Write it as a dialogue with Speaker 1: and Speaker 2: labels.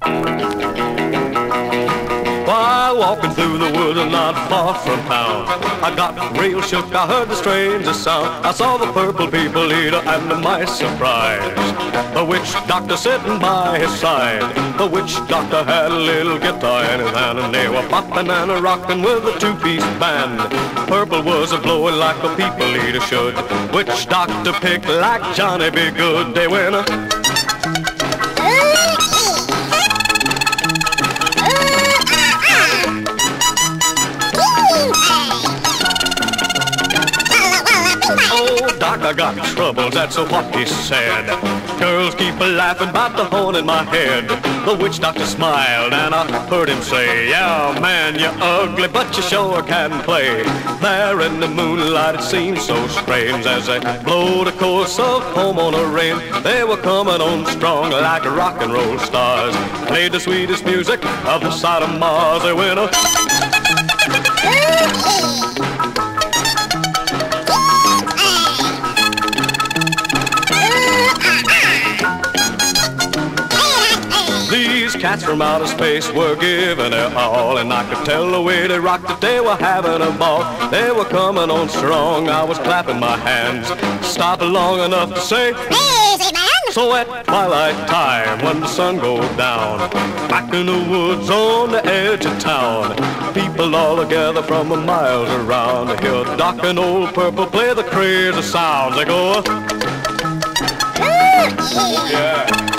Speaker 1: While walking through the woods and not far from town, I got real shook, I heard the strangest sound. I saw the purple people eater, and to my surprise, the witch doctor sitting by his side. The witch doctor had a little guitar in his hand, and they were popping and a-rocking with a two-piece band. Purple was a-blowing like a people eater should. Witch doctor picked like Johnny Be Good. They win a I got troubles, that's what he said. Girls keep laughing about the horn in my head. The witch doctor smiled and I heard him say, yeah, man, you're ugly, but you sure can play. There in the moonlight it seemed so strange as they blowed a chorus of Home on a Rain. They were coming on strong like rock and roll stars. Played the sweetest music of the side of Mars. They went a These cats from outer space were giving it all, and I could tell the way they rocked that they were having a ball. They were coming on strong, I was clapping my hands, stopping long enough to say, easy man! So at twilight time, when the sun goes down, back in the woods on the edge of town, people all together from miles around, they hear Doc and Old Purple play the crazy sounds. They go, oh yeah.